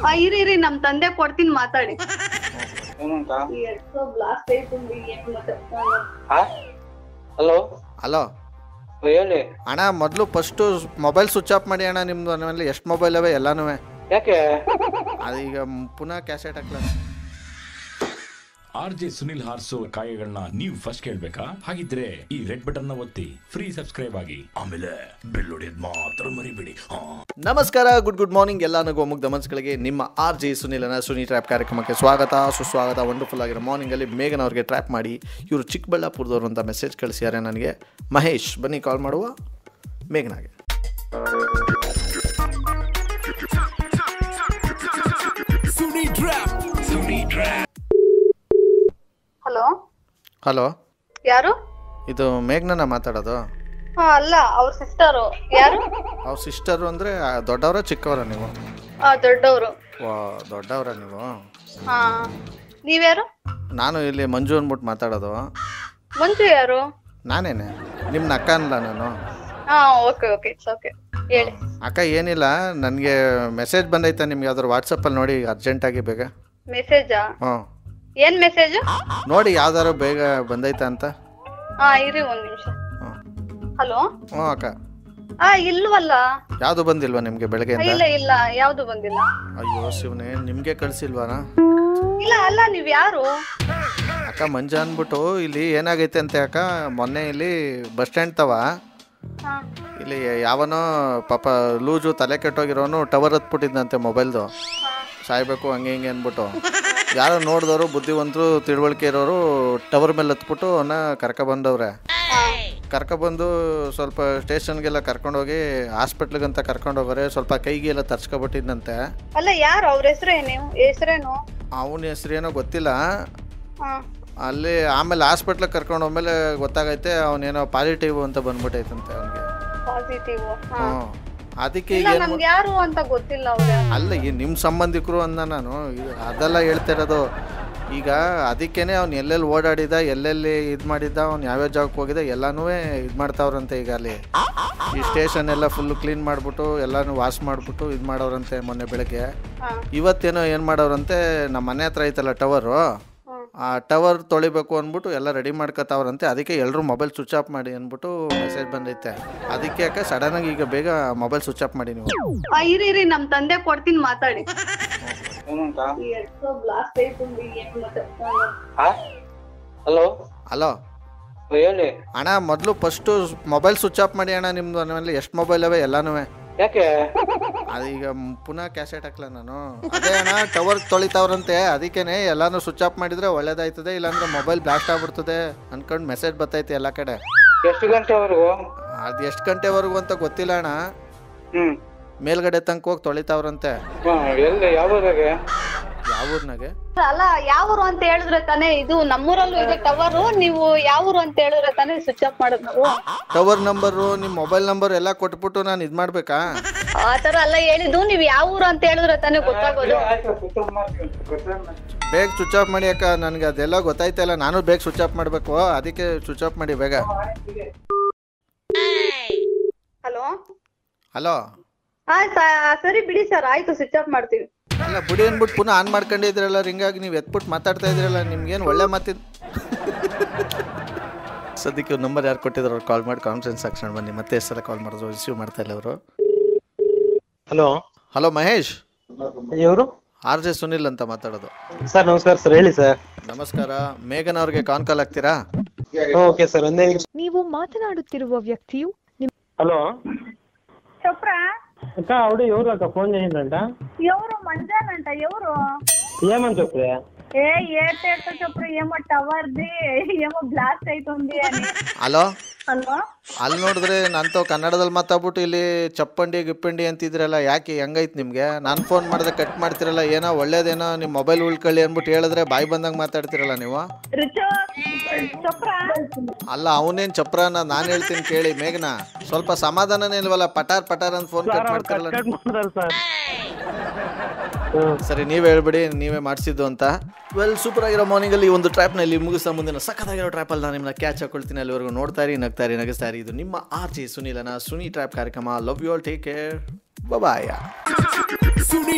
ಇರಿ ಇರಿ ನಮ್ ತಂದೆ ಕೊಡ್ತೀನಿ ಮಾತಾಡಿ. ಹಲೋ ಹಲೋ ಹೇಳಿ ಅಣ್ಣ, ಮೊದಲು ಫಸ್ಟು ಮೊಬೈಲ್ ಸ್ವಿಚ್ ಆಫ್ ಮಾಡಿ ಅಣ್ಣ. ನಿಮ್ದು ನಮ್ಮಲ್ಲಿ ಎಷ್ಟು ಮೊಬೈಲ್ ಅವೆ ಎಲ್ಲಾನು. ಯಾಕೆ ಅದೀಗ ಪುನಃ ಕ್ಯಾಸೆಟ್ ಹಾಕ್ಲ. RJ ಸುನಿಲ್ ಹಾರ್ಸೋ ಕಾಯಗಳನ್ನ ನೀವು ಫಸ್ಟ್ ಕೇಳ್ಬೇಕಾ? ಹಾಗಿದ್ರೆ ಈ ರೆಡ್ ಬಟನ್ ನ ಒತ್ತಿ ಫ್ರೀ ಸಬ್ಸ್ಕ್ರೈಬ್ ಆಗಿ, ಆಮೇಲೆ ಬೆಲ್ ಹೊಡೆಯೋದ್ ಮಾತ್ರ ಮರಿಬೇಡಿ. ನಮಸ್ಕಾರ, ಗುಡ್ ಮಾರ್ನಿಂಗ್ ಎಲ್ಲ ನಗು ಮುಗ್ಧ ಮನಸ್ಸುಗಳಿಗೆ. ನಿಮ್ಮ RJ ಸುನಿಲನ ಸುನಿ ಟ್ರ್ಯಾಪ್ ಕಾರ್ಯಕ್ರಮಕ್ಕೆ ಸ್ವಾಗತ ಸುಸ್ವಾಗತ. ವಂಡರ್ಫುಲ್ ಆಗಿರೋ ಮಾರ್ನಿಂಗಲ್ಲಿ ಮೇಘನ್ ಅವ್ರಿಗೆ ಟ್ರ್ಯಾಪ್ ಮಾಡಿ ಇವರು ಚಿಕ್ಕಬಳ್ಳಾಪುರದವರು ಅಂತ ಮೆಸೇಜ್ ಕಳಿಸಿದ್ದಾರೆ ನನಗೆ. ಮಹೇಶ್ ಬನ್ನಿ ಕಾಲ್ ಮಾಡುವ ಮೇಘನಾಗೆ. ಹಲೋ ಹಲೋ, ಯಾರು? ಇದು ಮೇಘನ ಮಾತಾಡೋದು? ಅಲ್ಲ, ಅವ್ರ ಸಿಸ್ಟರು. ಯಾರು? ಅವ್ರ ಸಿಸ್ಟರು ಅಂದರೆ ದೊಡ್ಡವರ ಚಿಕ್ಕವರ ನೀವು? ದೊಡ್ಡವರು. ವಾ, ದೊಡ್ಡವರ ನೀವು? ಹಾ, ನೀವ್ಯಾರು? ನಾನು ಇಲ್ಲಿ ಮಂಜು ಅಂದ್ಬಿಟ್ಟು ಮಾತಾಡೋದು. ಮಂಜು ಯಾರು? ನಾನೇನೆ, ನಿಮ್ನ ಅಕ್ಕ ಅನ್ಲ ನಾನು? ಓಕೆ ಓಕೆ, ಇಟ್ಸ್ ಓಕೆ, ಹೇಳಿ. ಅಕ್ಕ ಏನಿಲ್ಲ, ನನಗೆ ಮೆಸೇಜ್ ಬಂದೈತೆ ನಿಮ್ಗೆ ಯಾವ್ದಾದ್ರು ವಾಟ್ಸಪ್ಪಲ್ಲಿ ನೋಡಿ ಅರ್ಜೆಂಟಾಗಿ ಬೇಗ. ಮೆಸೇಜಾ? ಹ್ಞೂ, ಏನ್ ಮೆಸೇಜ್? ನೋಡಿ ಯಾವ್ದಾರು ಬೇಗ ಬಂದೈತಾ ಅಂತ. ಇರಿ ಒಂದ್ ನಿಮಿಷ. ಹ್ಞೂ ಹಲೋ. ಹ್ಞೂ ಅಕ್ಕ. ಇಲ್ವಲ್ಲ. ಯಾವುದು ಬಂದಿಲ್ವಾ ನಿಮಗೆ ಬೆಳಗ್ಗೆಯಿಂದ? ಇಲ್ಲ ಇಲ್ಲ, ಯಾವ್ದು ಬಂದಿಲ್ಲ. ಅಯ್ಯೋ ಶಿವನೇ, ನಿಮಗೆ ಕಳಿಸಿಲ್ವಾನಾ? ಇಲ್ಲ ಅಲ್ಲ, ನೀವ್ ಯಾರು? ಅಕ್ಕ ಮಂಜ ಅಂದ್ಬಿಟ್ಟು. ಇಲ್ಲಿ ಏನಾಗೈತೆ ಅಂತೆ ಅಕ್ಕ, ಮೊನ್ನೆ ಇಲ್ಲಿ ಬಸ್ ಸ್ಟ್ಯಾಂಡ್ ತವ ಇಲ್ಲಿ ಯಾವನೋ ಪಾಪ ಲೂಜು ತಲೆ ಕೆಟ್ಟೋಗಿರೋನು ಟವರ್ ಹತ್ಬಿಟ್ಟಿದ್ದಂತೆ ಮೊಬೈಲ್ದು. ಸಾಯ್ಬೇಕು ಹಂಗೆ ಹಿಂಗೆ ಅಂದ್ಬಿಟ್ಟು ಯಾರೋ ನೋಡಿದವರು ಬುದ್ಧಿವಂತರು ತಿಳುವಳಿಕೆ ಇರೋರು ಟವರ್ ಮೇಲೆ ಹತ್ಬಿಟ್ಟು ಅವನ್ನ ಕರ್ಕೊಬಂದವ್ರೆ. ಕರ್ಕೊಬಂದು ಸ್ವಲ್ಪ ಸ್ಟೇಷನ್ಗೆಲ್ಲ ಕರ್ಕೊಂಡೋಗಿ ಹಾಸ್ಪಿಟ್ಲಿಗಂತ ಕರ್ಕೊಂಡೋಗ್ರೆ. ಸ್ವಲ್ಪ ಕೈಗೆಲ್ಲ ತರ್ಸ್ಕೊಬಿಟ್ಟಿದ್ದಂತೆ. ಅಲ್ಲ, ಯಾರು? ಅವ್ರ ಹೆಸರೇನು? ಅವನ ಹೆಸ್ರೇನೋ ಗೊತ್ತಿಲ್ಲ. ಅಲ್ಲಿ ಆಮೇಲೆ ಹಾಸ್ಪಿಟ್ಲಿಗೆ ಕರ್ಕೊಂಡು ಹೋದ್ಮೇಲೆ ಗೊತ್ತಾಗೈತೆ ಅವನೇನೋ ಪಾಸಿಟಿವ್ ಅಂತ ಬಂದ್ಬಿಟ್ಟೈತಂತೆ ಅವನಿಗೆ. ಪಾಸಿಟಿವ್? ಹ್ಞೂ, ಅದಕ್ಕೆ ಈಗ ಯಾರು ಅಂತ ಗೊತ್ತಿಲ್ಲ. ಅಲ್ಲ, ಈ ನಿಮ್ಮ ಸಂಬಂಧಿಕರು ಅಂದ ನಾನು ಅದೆಲ್ಲ ಹೇಳ್ತಿರೋದು. ಈಗ ಅದಕ್ಕೇನೆ ಅವ್ನು ಎಲ್ಲೆಲ್ಲಿ ಓಡಾಡಿದ, ಎಲ್ಲೆಲ್ಲಿ ಇದು ಮಾಡಿದ್ದ, ಅವ್ನು ಯಾವ್ಯಾವ ಜಾಗಕ್ಕೆ ಹೋಗಿದ್ದ ಎಲ್ಲನೂ ಇದು ಮಾಡ್ತಾವ್ರಂತೆ. ಈಗ ಅಲ್ಲಿ ಈ ಸ್ಟೇಷನ್ ಎಲ್ಲ ಫುಲ್ಲು ಕ್ಲೀನ್ ಮಾಡಿಬಿಟ್ಟು ಎಲ್ಲನೂ ವಾಶ್ ಮಾಡಿಬಿಟ್ಟು ಇದು ಮಾಡೋರಂತೆ. ಮೊನ್ನೆ ಬೆಳಗ್ಗೆ ಇವತ್ತೇನೋ ಏನು ಮಾಡೋರಂತೆ, ನಮ್ಮ ಮನೆ ಹತ್ರ ಐತಲ್ಲ ಟವರು, ಆ ಟವರ್ ತೊಳಿಬೇಕು ಅಂದ್ಬಿಟ್ಟು ಎಲ್ಲ ರೆಡಿ ಮಾಡ್ಕೊತಾವ್ರಂತೆ. ಅದಕ್ಕೆ ಎಲ್ಲರೂ ಮೊಬೈಲ್ ಸ್ವಿಚ್ ಆಫ್ ಮಾಡಿ ಅಂದ್ಬಿಟ್ಟು ಮೆಸೇಜ್ ಬಂದೈತೆ. ಅದಕ್ಕೆ ಯಾಕೆ ಸಡನ್ನಾಗಿ ಈಗ ಬೇಗ ಮೊಬೈಲ್ ಸ್ವಿಚ್ ಆಫ್ ಮಾಡಿ ನೀವು. ಇರಿ ಇರಿ, ನಮ್ ತಂದೆ ಕೊಡ್ತೀನಿ ಮಾತಾಡಿ. ಹಲೋ ಹಲೋ ಹೇಳಿ ಅಣ್ಣ, ಮೊದಲು ಫಸ್ಟು ಮೊಬೈಲ್ ಸ್ವಿಚ್ ಆಫ್ ಮಾಡಿ ಅಣ್ಣ. ನಿಮ್ದು ನಮ್ಮಲ್ಲಿ ಎಷ್ಟು ಮೊಬೈಲ್ ಅವೆ ಎಲ್ಲಾನು? ಯಾಕೆ ಅದೀಗ ಪುನಃ ಕ್ಯಾಸೆಟ್ ಹಾಕ್ಲ ನಾನು. ಅದೇ ಅಣ್ಣ, ಟವರ್ ತೊಳಿತಾವ್ರಂತೆ. ಅದಕ್ಕೇನೆ ಎಲ್ಲಾನು ಸ್ವಿಚ್ ಆಫ್ ಮಾಡಿದ್ರೆ ಒಳ್ಳೇದಾಯ್ತದೆ, ಇಲ್ಲಾಂದ್ರೆ ಮೊಬೈಲ್ ಬ್ಲಾಸ್ಟ್ ಆಗ್ಬಿಡ್ತದೆ ಅನ್ಕೊಂಡು ಮೆಸೇಜ್ ಬರ್ತೈತೆ ಎಲ್ಲ ಕಡೆ. ಎಷ್ಟು ಗಂಟೆವರೆಗೂ? ಅದು ಎಷ್ಟು ಗಂಟೆವರೆಗೂ ಅಂತ ಗೊತ್ತಿಲ್ಲ ಅಣ್ಣ. ಮೇಲ್ಗಡೆ ತನಕ ಹೋಗಿ ತೊಳಿತಾವ್ರಂತೆ. ಎಲ್ಲಿ ಯಾವಾಗ? ಯಾವ ಊರ್ನಾಗೆ? ಅಲ್ಲ, ಯಾವೂರು ಅಂತ ಹೇಳಿದ್ರೆ ತಾನೇ. ಇದು ನಮ್ಮೂರಲ್ಲೂ ಇದೆ ಟವರ್. ನೀವು ಯಾವೂರು ಅಂತ ಹೇಳಿದ್ರೆ ತಾನೇ ಸ್ವಿಚ್ ಆಫ್ ಮಾಡೋದು ನಾವು. ಟವರ್ ನಂಬರು, ನಿಮ್ಮ ಮೊಬೈಲ್ ನಂಬರ್ ಎಲ್ಲ ಕೊಟ್ಬಿಟ್ಟು ನಾನು ಇದು ಮಾಡ್ಬೇಕಾ? ಆತರ ಎಲ್ಲ ಹೇಳಿದ್ದು. ನೀವು ಯಾವೂರು ಅಂತ ಹೇಳಿದ್ರೆ ತಾನೇ ಗೊತ್ತಾಗೋದು. ಬೇಗ ಸ್ವಿಚ್ ಆಫ್ ಮಾಡಿ ಅಕ್ಕ, ನನಗೆ ಅದೆಲ್ಲ ಗೊತ್ತಾಯ್ತಲ್ಲ. ನಾನು ಬೇಗ ಸ್ವಿಚ್ ಆಫ್ ಮಾಡಬೇಕು, ಅದಕ್ಕೆ ಸ್ವಿಚ್ ಆಫ್ ಮಾಡಿ ಬೇಗ. Hello hello. ಸರಿ ಬಿಡಿ ಸರ್, ಆಯ್ತು, ಸ್ವಿಚ್ ಆಫ್ ಮಾಡ್ತೀವಿ. ಅಲ್ಲ ಬಿಡಿ ಅಂದ್ಬಿಟ್ಟು ಪುನಃ ಆನ್ ಮಾಡ್ಕೊಂಡಿದ್ರಲ್ಲ, ರಿಂಗಾಗಿ ನೀವು ಎತ್ಬಿಟ್ಟು ಮಾತಾಡ್ತಾ ಇದ್ರಲ್ಲ. ನಿಮ್ಗೇನು ಒಳ್ಳೆ ಮಾತಿದ್. ಸದ್ಯಕ್ಕೆ ಇವ್ರ ನಂಬರ್ ಯಾರು ಕೊಟ್ಟಿದ್ರು ಅವ್ರು ಕಾಲ್ ಮಾಡಿ ಕಾನ್ಫರೆನ್ಸ್ ಹಾಕ್ಸ್ಕೊಂಡು ಬನ್ನಿ. ಮತ್ತೆ ಎಷ್ಟು ಸಲ ಕಾಲ್ ಮಾಡಿದ್ರು ರಿಸೀವ್ ಮಾಡ್ತಾ ಇಲ್ಲ ಅವರು. ಹಲೋ ಹಲೋ ಮಹೇಶ್, ಇವರು RJ ಸುನಿಲ್ ಅಂತ ಮಾತಾಡೋದು. ಸರ್ ನಮಸ್ಕಾರ ಸರ್, ಹೇಳಿ ಸರ್. ನಮಸ್ಕಾರ, ಮೇಘನ್ ಅವ್ರಿಗೆ ಕಾಲ್ ಆಗ್ತೀರಾ? ಓಕೆ ಸರ್, ಒಂದೇ. ನೀವು ಮಾತನಾಡುತ್ತಿರುವ ವ್ಯಕ್ತಿಯು ಹಲೋ ಚಪ್ರಾ ಅಕ್ಕ, ಅವಡು ఎవరు అక్క ఫోన్ చేసిందంట? ఎవరు? మంజానంట. ఎవరు? ఏమని చెప్పే? ఏటేటో చెప్పు. ఏమో టవర్ది ఏమో బ్లాస్ట్ అవుతుంది అని. ಹಲೋ ಹಲೋ, ಅಲ್ಲಿ ನೋಡಿದ್ರೆ ನಂತೂ ಕನ್ನಡದಲ್ಲಿ ಮಾತಾಡ್ಬಿಟ್ಟು ಇಲ್ಲಿ ಚಪ್ಪಂಡಿ ಗಿಪ್ಪಂಡಿ ಅಂತಿದ್ರಲ್ಲ. ಯಾಕೆ ಹೆಂಗೈತೆ ನಿಮಗೆ? ನಾನು ಫೋನ್ ಮಾಡಿದ್ರೆ ಕಟ್ ಮಾಡ್ತಿರಲ್ಲ. ಏನೋ ಒಳ್ಳೇದೇನೋ ನಿಮ್ಮ ಮೊಬೈಲ್ ಉಳ್ಕೊಳ್ಳಿ ಅಂದ್ಬಿಟ್ಟು ಹೇಳಿದ್ರೆ ಬಾಯಿ ಬಂದಂಗೆ ಮಾತಾಡ್ತಿರಲ್ಲ ನೀವು. ಅಲ್ಲ, ಅವನೇನು ಚಪ್ರಾನ ನಾನು ಹೇಳ್ತೀನಿ ಕೇಳಿ. ಮೇಘನ ಸ್ವಲ್ಪ ಸಮಾಧಾನನೇ ಇಲ್ವಲ್ಲ? ಪಟಾರ್ ಪಟಾರ್ ಅಂತ ಫೋನ್ ಕಟ್ ಮಾಡ್ತಿರಲ್ಲ. ಸರಿ, ನೀವೇ ಹೇಳ್ಬಿಡಿ ನೀವೇ ಮಾಡಿಸಿದ್ದು ಅಂತ. ವೆಲ್, ಸೂಪರ್ ಆಗಿರೋ ಮಾರ್ನಿಂಗಲ್ಲಿ ಒಂದು ಟ್ರ್ಯಾಪ್ನಲ್ಲಿ ಮುಗಿಸ್ತಾ ಮುಂದಿನ ಸಖತ್ತಾಗಿರೋ ಟ್ರ್ಯಾಪಲ್ಲಿ ನಾನು ನಿಮ್ಮನ್ನ ಕ್ಯಾಚ್ ಹಾಕೊಳ್ತೀನಿ. ಅಲ್ಲಿವರೆಗೂ ನೋಡ್ತಾ ಇರಿ, ನಗಿಸ್ತಾ ಇರಿ. ಇದು ನಿಮ್ಮ RJ ಸುನಿಲನ ಸುನಿ ಟ್ರ್ಯಾಪ್ ಕಾರ್ಯಕ್ರಮ. Love you all, take care, bye.